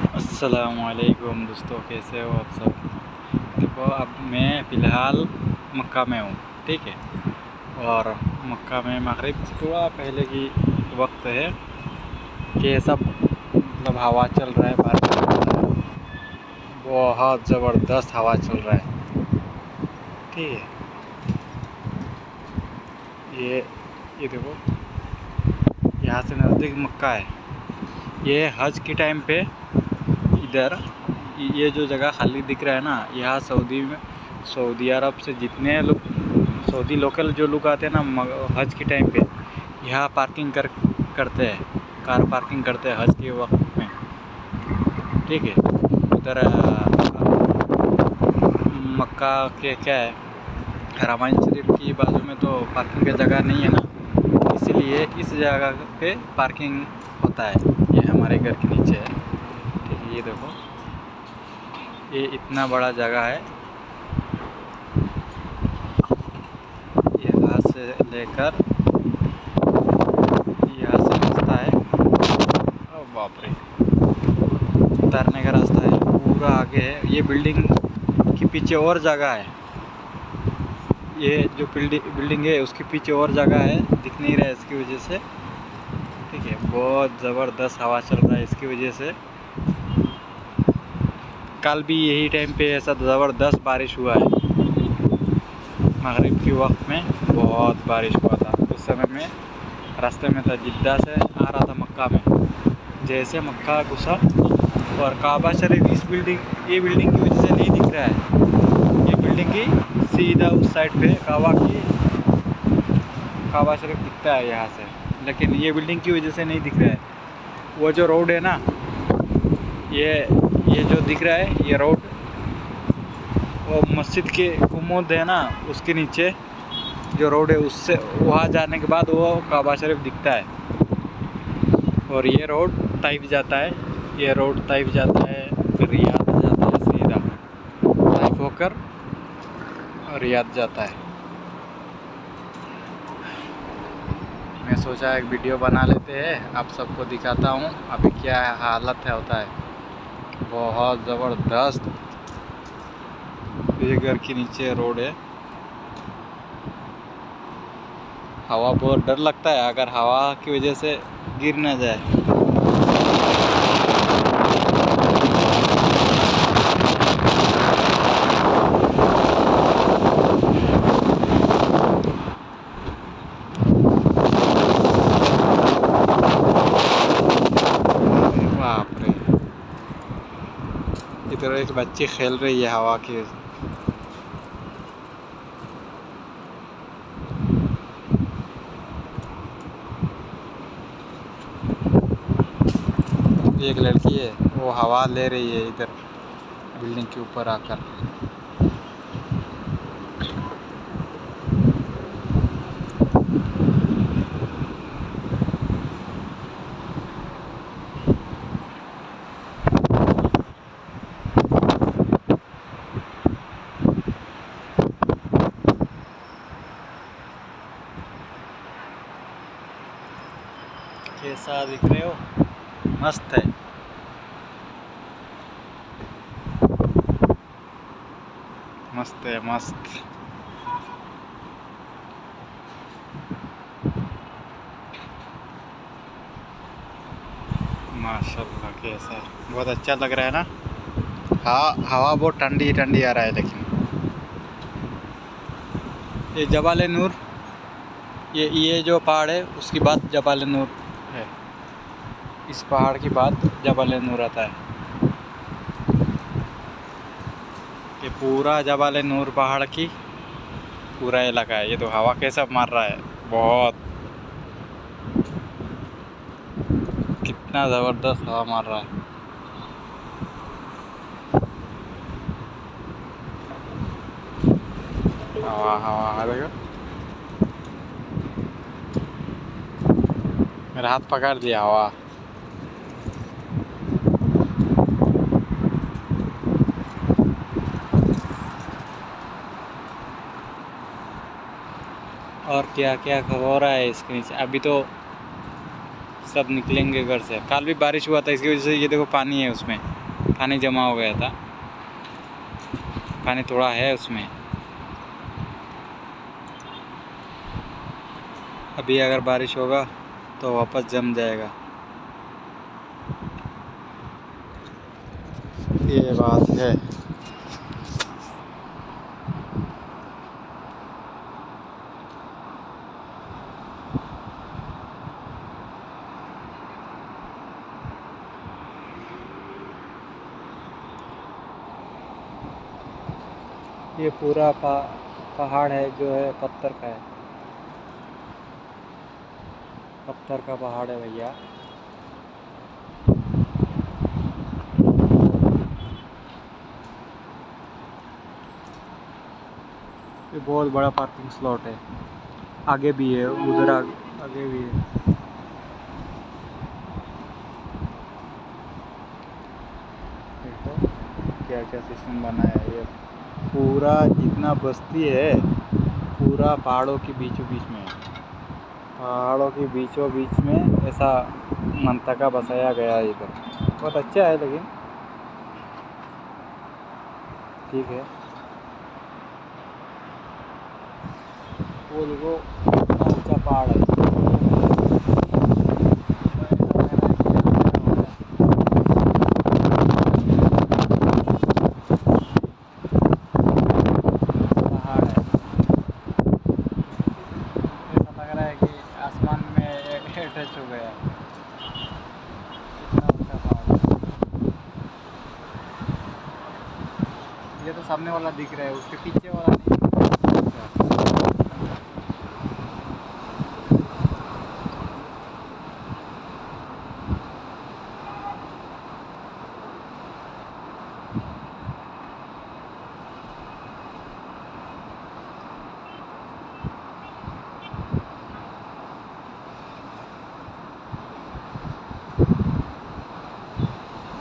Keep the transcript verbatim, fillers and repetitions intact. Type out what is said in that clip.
अस्सलामुअलैकुम दोस्तों, कैसे हो आप सब। देखो, अब मैं फ़िलहाल मक्का में हूँ, ठीक है। और मक्का में मगरिब से थोड़ा पहले की वक्त है कि सब मतलब हवा चल रहा है, बारिश चल रहा है, बहुत ज़बरदस्त हवा चल रहा है, ठीक है। ये ये देखो, यहाँ से नज़दीक मक्का है। ये हज के टाइम पे इधर ये जो जगह खाली दिख रहा है ना, यहाँ सऊदी में सऊदी अरब से जितने लोग सऊदी लोकल जो लोग आते हैं ना हज के टाइम पे, यहाँ पार्किंग कर करते हैं, कार पार्किंग करते हैं हज के वक्त में, ठीक है। उधर मक्का के क्या है, हरमैन शरीफ की बाजू में तो पार्किंग की जगह नहीं है ना, इसलिए इस जगह पे पार्किंग होता है। ये हमारे घर के नीचे है, ठीक है। ये देखो, ये इतना बड़ा जगह है, यहाँ से लेकर यहाँ से रास्ता है, ओ बाप रे, उतरने का रास्ता है पूरा आगे है। ये बिल्डिंग के पीछे और जगह है, ये जो बिल्डिंग बिल्डिंग है उसके पीछे और जगह है, दिख नहीं रहा है इसकी वजह से, ठीक है। बहुत ज़बरदस्त हवा चल रहा है इसकी वजह से। कल भी यही टाइम पे ऐसा ज़बरदस्त बारिश हुआ है, मगरिब के वक्त में बहुत बारिश हुआ था। उस समय में रास्ते में था, जिद्दा से आ रहा था मक्का में। जैसे मक्का घुसा और काबा शरीफ इस बिल्डिंग ये बिल्डिंग की वजह से नहीं दिख रहा है। ये बिल्डिंग की सीधा उस साइड पे काबा की काबा शरीफ दिखता है यहाँ से, लेकिन ये बिल्डिंग की वजह से नहीं दिख रहा है। वो जो रोड है ना, ये ये जो दिख रहा है ये रोड, वो मस्जिद के कुमोद है ना, उसके नीचे जो रोड है उससे वहाँ जाने के बाद वो काबा शरीफ दिखता है। और ये रोड ताइफ जाता है, ये रोड ताइफ जाता है, फिर रियाद जाता है, सीधा ताइफ होकर रियाद जाता है। मैं सोचा एक वीडियो बना लेते हैं, आप सबको दिखाता हूँ अभी क्या हालत है होता है। बहुत ज़बरदस्त ये घर के नीचे रोड है। हवा बहुत डर लगता है, अगर हवा की वजह से गिर ना जाए। बाप रे, इधर एक बच्ची खेल रही है हवा की वजह से। एक लड़की है, वो हवा ले रही है इधर बिल्डिंग के ऊपर आकर। कैसा दिख रहे हो, मस्त है। मस्त है, मस्त। माशाल्लाह, कैसा बहुत अच्छा लग रहा है ना। हाँ, हवा बहुत ठंडी ठंडी आ रहा है। लेकिन ये जबाल नूर, ये ये जो पहाड़ है उसकी बात जबाल नूर है। इस पहाड़ की बात जबाल नूर आता है। ये पूरा जबाल नूर पहाड़ की पूरा इलाका है। ये तो हवा कैसा मार रहा है, बहुत कितना ज़बरदस्त हवा मार रहा है। हवा हवा देखो, मेरा हाथ पकड़ दिया हवा। और क्या क्या हो रहा है इसके नीचे। अभी तो सब निकलेंगे घर से, कल भी बारिश हुआ था इसकी वजह से ये देखो पानी है उसमें। पानी जमा हो गया था, पानी थोड़ा है उसमें। अभी अगर बारिश होगा तो वापस जम जाएगा। ये बात है। ये पूरा पा, पहाड़ है जो है पत्थर का है, पत्थर का पहाड़ है भैया। ये बहुत बड़ा पार्किंग स्लॉट है, आगे भी है, उधर आगे, आगे भी है। देखो क्या क्या सिस्टम बना है। ये पूरा जितना बस्ती है पूरा पहाड़ों के बीचों बीच में है। पहाड़ों के बीचों बीच में ऐसा मंतका बसाया गया है इधर। बहुत अच्छा है, लेकिन ठीक है। वो देखो कितना ऊंचा पहाड़ है। पहाड़ है, ऐसा लग रहा है कि आसमान में टच हो गया। इतना ऊंचा पहाड़ है। ये तो सामने वाला दिख रहा है, उसके पीछे वाला नहीं।